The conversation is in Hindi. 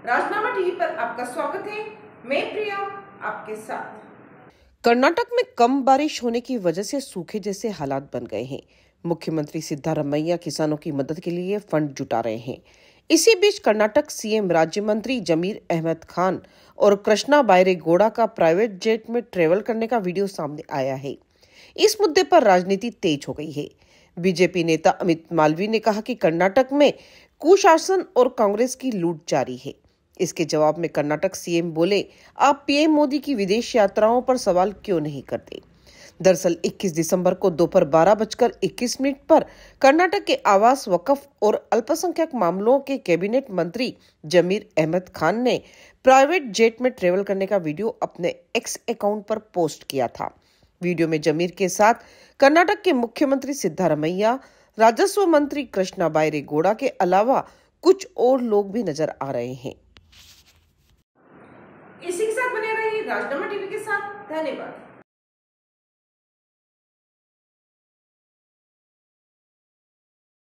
राजनामा टीवी पर आपका स्वागत है। मैं प्रिया आपके साथ। कर्नाटक में कम बारिश होने की वजह से सूखे जैसे हालात बन गए हैं। मुख्यमंत्री सिद्धारमैया किसानों की मदद के लिए फंड जुटा रहे हैं। इसी बीच कर्नाटक सीएम राज्य मंत्री जमीर अहमद खान और कृष्णा बैरेगौड़ा का प्राइवेट जेट में ट्रेवल करने का वीडियो सामने आया है। इस मुद्दे पर राजनीति तेज हो गई है। बीजेपी नेता अमित मालवीय ने कहा कि कर्नाटक में कुशासन और कांग्रेस की लूट जारी है। इसके जवाब में कर्नाटक सीएम बोले, आप पीएम मोदी की विदेश यात्राओं पर सवाल क्यों नहीं करते। दरअसल 21 दिसंबर को दोपहर 12:21 पर कर्नाटक के आवास, वक्फ और अल्पसंख्यक मामलों के कैबिनेट मंत्री जमीर अहमद खान ने प्राइवेट जेट में ट्रेवल करने का वीडियो अपने एक्स अकाउंट पर पोस्ट किया था। वीडियो में जमीर के साथ कर्नाटक के मुख्यमंत्री सिद्धारमैया, राजस्व मंत्री कृष्णा बैरेगौड़ा के अलावा कुछ और लोग भी नजर आ रहे हैं। इसी के साथ बने रहिए राजनामा टीवी के साथ। धन्यवाद।